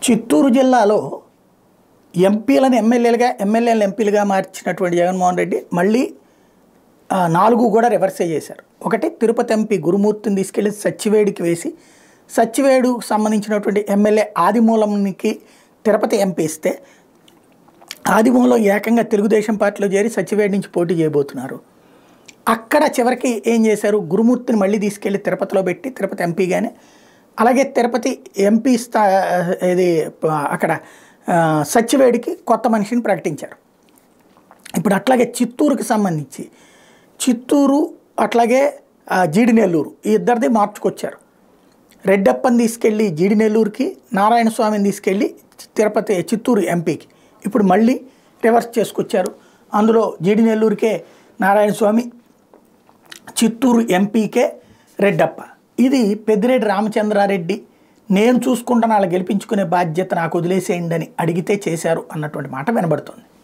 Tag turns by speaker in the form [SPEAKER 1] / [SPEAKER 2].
[SPEAKER 1] చిత్తూరు జిల్లాలో ఎంపీలను ఎమ్మెల్యేలుగా ఎమ్మెల్యేలను ఎంపీలుగా మార్చినటువంటి జగన్మోహన్ రెడ్డి మళ్ళీ 4 కూడా రివర్సే చేశారు. ఒకటి తిరుపతి ఎంపీ గురుమూర్తిని తీసుకెళ్లి సచ్చివేడికి వేసి సచ్చివేడుకు సంబంధించినటువంటి ఎమ్మెల్యే ఆదిమూలంకి తిరుపతి ఎంపీ ఇస్తే ఆదిమూలం ఏకంగా తెలుగుదేశం పార్టీలో చేరి సచ్చివేడి నుంచి పోటీ చేయబోతున్నారు. అక్కడ చివరికి ఏం చేశారు, గురుమూర్తిని మళ్ళీ తీసుకెళ్లి తిరుపతిలో పెట్టి తిరుపతి ఎంపీగానే అలాగే తిరుపతి ఎంపీ ఇది అక్కడ సచ్చివేడికి కొత్త మనిషిని ప్రకటించారు. ఇప్పుడు అట్లాగే చిత్తూరుకి సంబంధించి చిత్తూరు అట్లాగే జీడినెల్లూరు ఈ ఇద్దరిది మార్చుకొచ్చారు. రెడ్డప్పని తీసుకెళ్ళి జీడినెల్లూరుకి, నారాయణ స్వామిని తీసుకెళ్ళి చిత్తూరు ఎంపీకి ఇప్పుడు మళ్ళీ రివర్స్ చేసుకొచ్చారు. అందులో జీడినెల్లూరుకే నారాయణ స్వామి, చిత్తూరు ఎంపీకే రెడ్డప్ప. ఇది పెద్దిరెడ్డి రామచంద్రారెడ్డి నేను చూసుకుంటాను, వాళ్ళు గెలిపించుకునే బాధ్యత నాకు వదిలేసేయండి అని అడిగితే చేశారు అన్నటువంటి మాట వినబడుతుంది.